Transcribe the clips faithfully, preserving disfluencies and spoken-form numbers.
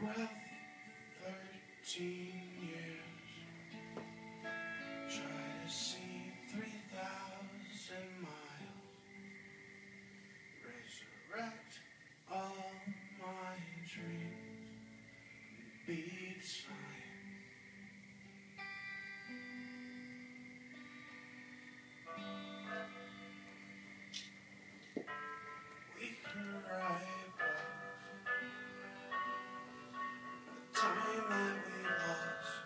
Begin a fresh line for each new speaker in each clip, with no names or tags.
breath, thirteen years. Try to see three thousand miles. Resurrect all my dreams. Beat science. We could write books. The time that we lost.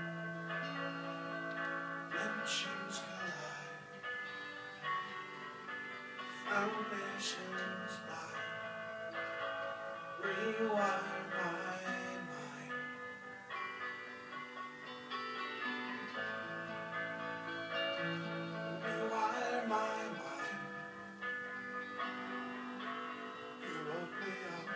Dimensions collide. Foundations lie. Rewire my mind. Rewire my mind. You woke me up.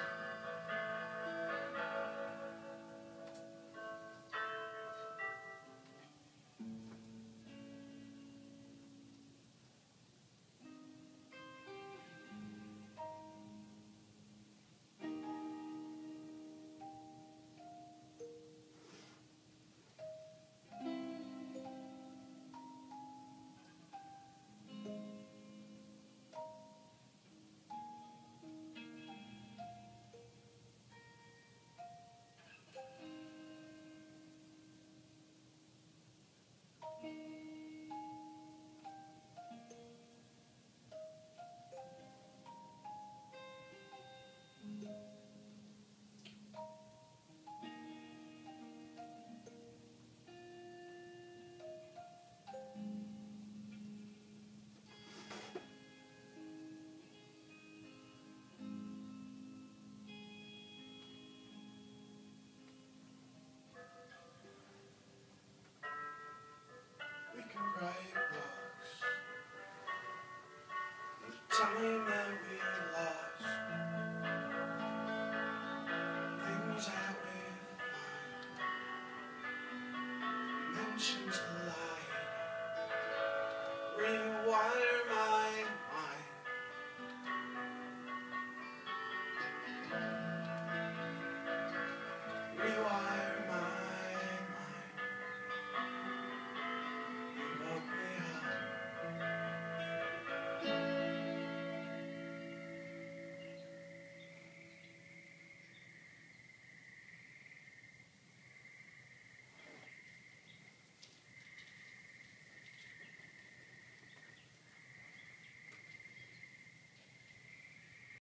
We can write books. The time that we